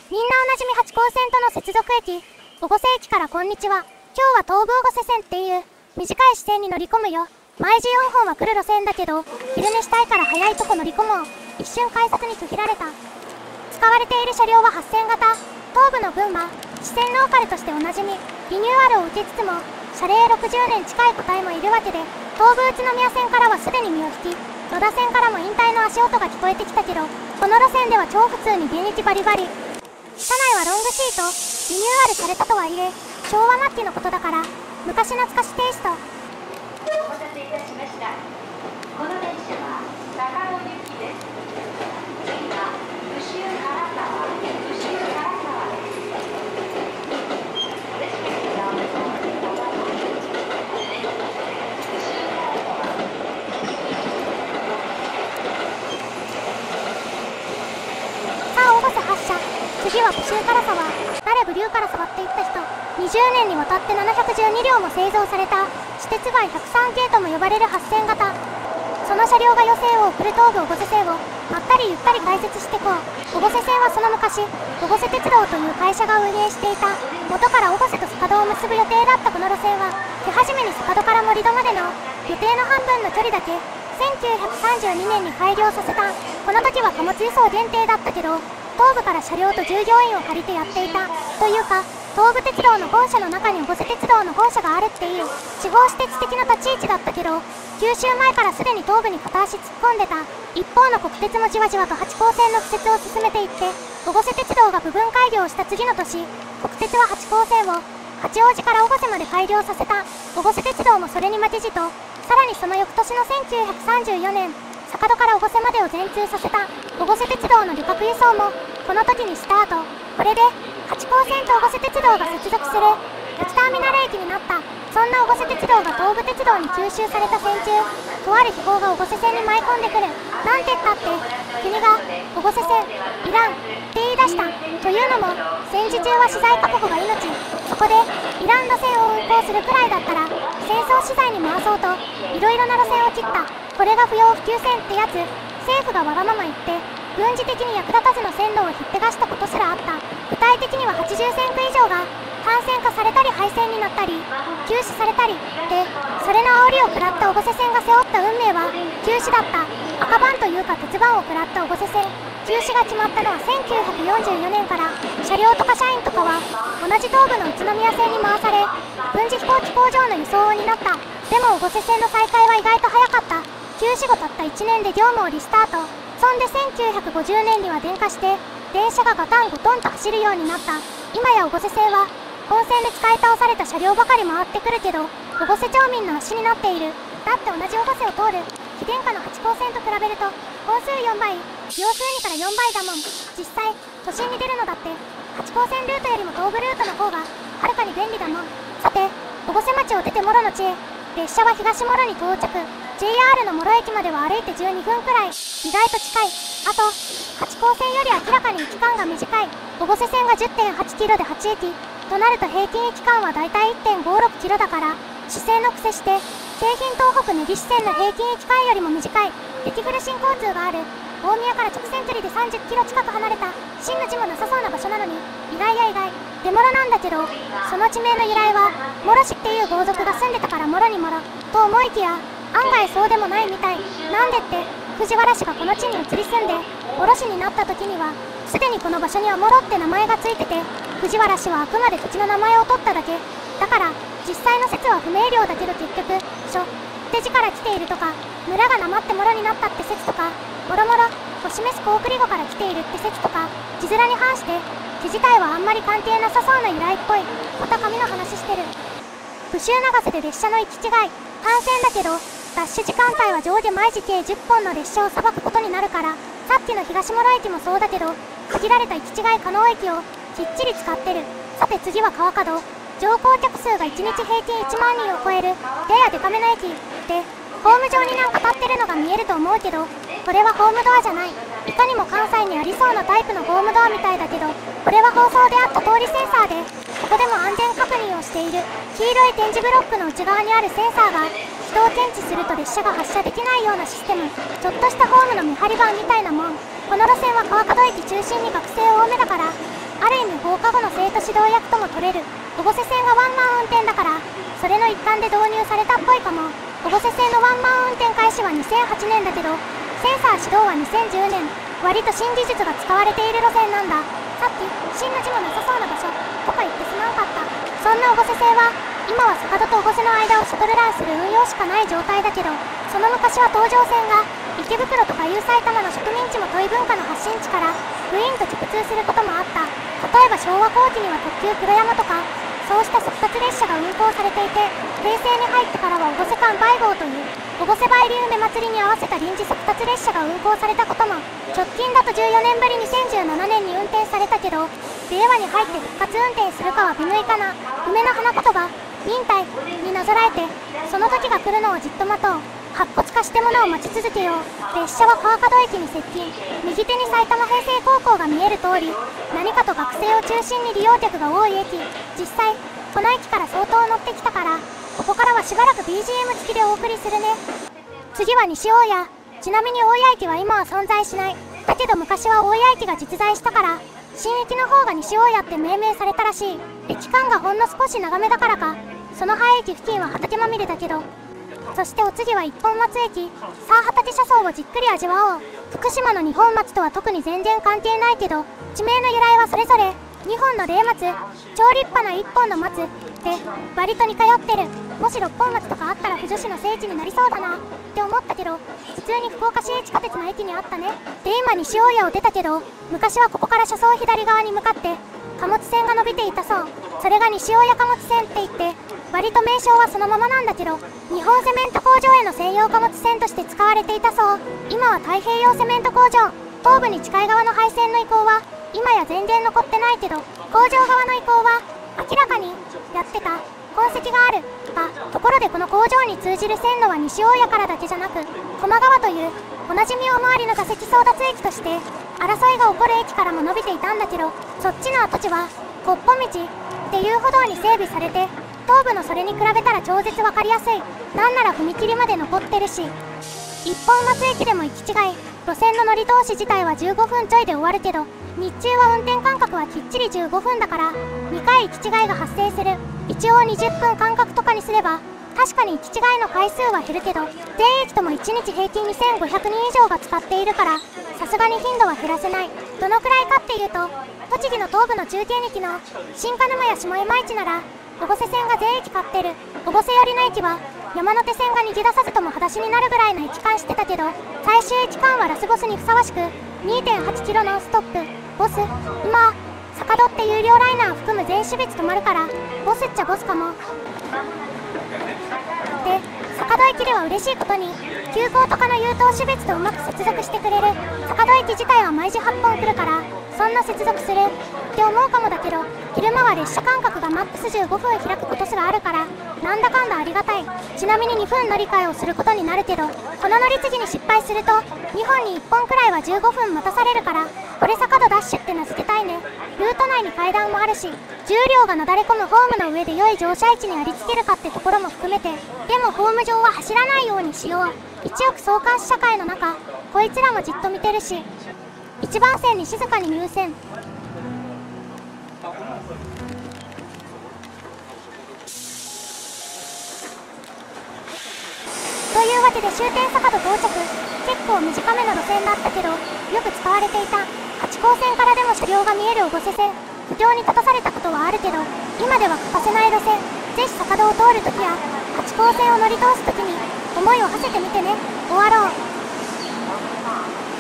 みんなおなじみ八高線との接続駅、越生駅からこんにちは。今日は東武越生線っていう短い支線に乗り込むよ。毎時4本は来る路線だけど、昼寝したいから早いとこ乗り込もう。一瞬改札に拒否られた。使われている車両は8000型、東武の群馬、支線ローカルとしておなじみ。リニューアルを受けつつも、車齢60年近い個体もいるわけで、東武宇都宮線からはすでに身を引き、野田線からも引退の足音が聞こえてきたけど、この路線では超普通に現役バリバリ。車内はロングシート、リニューアルされたとはいえ、昭和末期のことだから、昔懐かしテイスト。 お待たせいたしました。この電車は高尾行きです。次は武州唐沢、武州唐沢です。 さあ、越生発車。次は武州唐沢。誰武龍から触っていった人。20年にわたって712両も製造された私鉄外103系とも呼ばれる8000型。その車両が余生を送る東武越生線をまったりゆったり解説してこう。越生線はその昔、越生鉄道という会社が運営していた。元から越生と坂戸を結ぶ予定だったこの路線は、手始めに坂戸から盛戸までの予定の半分の距離だけ1932年に改良させた。この時は貨物輸送限定だったけど、東武から車両と従業員を借りてやっていた。というか、東武鉄道の本社の中に越生鉄道の本社があるっていう地方私鉄的な立ち位置だったけど、九州前からすでに東武に片足突っ込んでた。一方の国鉄もじわじわと八高線の敷設を進めていって、越生鉄道が部分開業した次の年、国鉄は八高線を八王子から越生まで改良させた。越生鉄道もそれに負けじと、さらにその翌年の1934年、坂戸から越生までを全通させた。越生鉄道の旅客輸送もこの時にスタート。これで八高線と越生鉄道が接続する駅ターミナル駅になった。そんな越生鉄道が東武鉄道に吸収された戦中、とある秘宝が越生線に舞い込んでくる。なんてったって国が越生線いらんって言い出した。というのも戦時中は資材確保が命。そこでいらん路線を運行するくらいだったら戦争資材に回そうといろいろな路線を切った。これが不要不急線ってやつ。政府がわがまま言って軍事的に役立たずの線路をひっぺがしたことすらあった。具体的には80線区以上が単線化されたり廃線になったり休止されたりで、それの煽りを食らった越生線が背負った運命は休止だった。赤番というか鉄番を食らった越生線。休止が決まったのは1944年から。車両とか社員とかは同じ東武の宇都宮線に回され、軍事飛行機工場の輸送になった。でも越生線の再開は意外と早かった。休止後たった1年で業務をリスタート。そんで1950年には電化して、電車がガタンゴトンと走るようになった。今や越生線は本線で使い倒された車両ばかり回ってくるけど、越生町民の足になっている。だって同じ越生を通る非電化の八高線と比べると本数4倍、秒数2から4倍だもん。実際都心に出るのだって八高線ルートよりも東武ルートの方がはるかに便利だもん。さて、越生町を出て諸の地へ。列車は東諸に到着。JR の諸駅までは歩いて12分くらい。意外と近い。あと八高線より明らかに駅間が短い。越生線が 10.8 キロで8駅となると平均駅間はだいたい 1.56 キロだから、支線の癖して京浜東北根岸線の平均駅間よりも短い。激フル新交通がある大宮から直線距離で30キロ近く離れた真の字もなさそうな場所なのに、意外や意外出諸なんだけど、その地名の由来は諸氏っていう豪族が住んでたから諸に諸と思いきや、案外そうでもないみたい。なんでって、藤原氏がこの地に移り住んで卸になった時にはすでにこの場所には諸って名前がついてて、藤原氏はあくまで土地の名前を取っただけだから、実際の説は不明瞭だけど、結局書って字から来ているとか、村がなまって諸になったって説とか、もろもろを示す高栗語から来ているって説とか、字面に反して字自体はあんまり関係なさそうな由来っぽい。また紙の話してる。武州長瀬で列車の行き違い。単線だけどダッシュ時間帯は上下毎時計10本の列車をさばくことになるから、さっきの東諸駅もそうだけど、限られた行き違い可能駅をきっちり使ってる。さて次は川角。乗降客数が1日平均1万人を超えるややデカめの駅で、ホーム上になんか立ってるのが見えると思うけど、これはホームドアじゃない。いかにも関西にありそうなタイプのホームドアみたいだけど、これは放送であった通りセンサーで、ここでも安全確認をしている。黄色い点字ブロックの内側にあるセンサーが人を検知すると列車が発車できないようなシステム。ちょっとしたホームの見張り板みたいなもん。この路線は川角駅中心に学生多めだから、 ある意味放課後の生徒指導役とも取れる。越生線がワンマン運転だから、それの一環で導入されたっぽいかも。越生線のワンマン運転開始は2008年だけど、センサー始動は2010年。割と新技術が使われている路線なんだ。さっき、新な字もなさそうな場所、とか言ってすまんかった。そんな越生線は、今は坂戸と越生の間をシャトルランする運用しかない状態だけど、その昔は東上線が、池袋とかいう埼玉の植民地もトイ文化の発信地から、グイーンと直通することもあった。例えば昭和後期には特急黒山とか、そうした速達列車が運行されていて、平成に入ってからは越生間梅号という、越生梅流目祭りに合わせた臨時速達列車が運行されたことも、直近だと14年ぶり2017年に運転されたけど、令和に入って復活運転するかは微妙かな。梅の花言葉、忍耐になぞらえて、その時が来るのをじっと待とう。白骨化してものを待ち続けよう。列車は川門駅に接近。右手に埼玉平成高校が見える通り、何かと学生を中心に利用客が多い駅。実際、この駅から相当乗ってきたから、ここからはしばらく BGM 付きでお送りするね。次は西大谷。ちなみに大谷駅は今は存在しない。だけど昔は大谷駅が実在したから、新駅の方が西大谷って命名されたらしい。駅間がほんの少し長めだからか、その廃駅付近は畑まみれだけど。そしてお次は一本松駅。さあ畑車窓をじっくり味わおう。福島の二本松とは特に全然関係ないけど、地名の由来はそれぞれ、2本の霊松、超立派な1本の松で、割と似通ってる。もし6本松とかあったら腐女子の聖地になりそうだなって思ったけど、普通に福岡市営地下鉄の駅にあったね。で今西大谷を出たけど、昔はここから車窓左側に向かって貨物線が伸びていたそう。それが西大谷貨物線って言って、割と名称はそのままなんだけど、日本セメント工場への専用貨物線として使われていたそう。今は太平洋セメント工場、東部に近い側の廃線の移行は今や全然残ってないけど、工場側の移行は明らかにやってた痕跡があるが、ところでこの工場に通じる線路は西大谷からだけじゃなく、高間川というおなじみ大回りの座席争奪駅として争いが起こる駅からも伸びていたんだけど、そっちの跡地はこっぽ道っていう歩道に整備されて、東部のそれに比べたら超絶わかりやすい。なんなら踏切まで残ってるし、一本松駅でも行き違い、路線の乗り通し自体は15分ちょいで終わるけど、日中は運転間隔はきっちり15分だから、2回行き違いが発生する。一応20分間隔とかにすれば、確かに行き違いの回数は減るけど、全駅とも1日平均2500人以上が使っているから、さすがに頻度は減らせない。どのくらいかっていうと、栃木の東部の中継駅の新鹿沼や下山市なら、越生線が全駅買ってる。越生寄りの駅は山手線が逃げ出さずとも裸足になるぐらいの駅間してたけど、最終駅間はラスボスにふさわしく 2.8 キロノンストップ。ボス今坂戸って有料ライナーを含む全種別止まるから、ボスっちゃボスかも。で坂戸駅では嬉しいことに、急行とかの優等種別とうまく接続してくれる。坂戸駅自体は毎時8本来るから、そんな接続するって思うかもだけど、昼間は列車間隔がマックス15分開くことすらあるから、なんだかんだありがたい。ちなみに2分乗り換えをすることになるけど、この乗り継ぎに失敗すると2本に1本くらいは15分待たされるから、これ坂戸ダッシュって名付けたいね。ルート内に階段もあるし、重量がなだれ込むホームの上で良い乗車位置にありつけるかってところも含めて、でもホーム上は走らないようにしよう。一億相関社会の中、こいつらもじっと見てるし、1番線に静かに入線。というわけで終点坂戸到着。結構短めの路線だったけど、よく使われていた。八高線からでも車両が見える越生線。苦境に立たされたことはあるけど、今では欠かせない路線。ぜひ坂戸を通るときや八高線を乗り通すときに思いを馳せてみてね。終わろう。